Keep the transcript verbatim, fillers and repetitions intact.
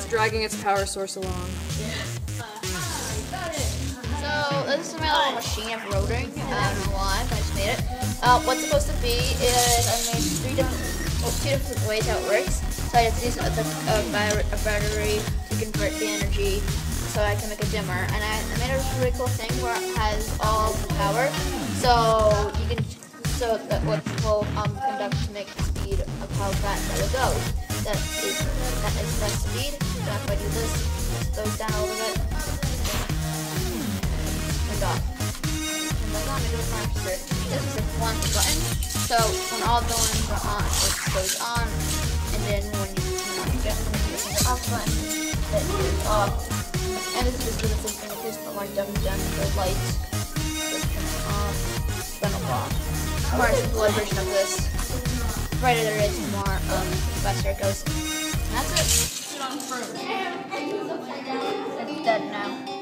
It's dragging its power source along. So this is my little machine of rotary. I don't know why, but I just made it. Uh, what's supposed to be is I made three different, well, two different ways how it works. So I have to use a, a, a battery to convert the energy so I can make a dimmer. And I, I made a really cool thing where it has all the power. So you can, so that what will um, conduct to make the speed of how fast that it goes. That is that is that speed. So if I do this, it goes down a little bit. Turned off. And then I'm gonna do it faster. This is a one button. So when all the ones are on, it goes on. And then when you turn on again, when you off button, it goes off. And this is just the same thing. It's just for my dumb dumb the lights. Just turn it off. Then it'll off. More simpler version of this. The brighter there is, the more um faster it goes. And that's it. It's dead now.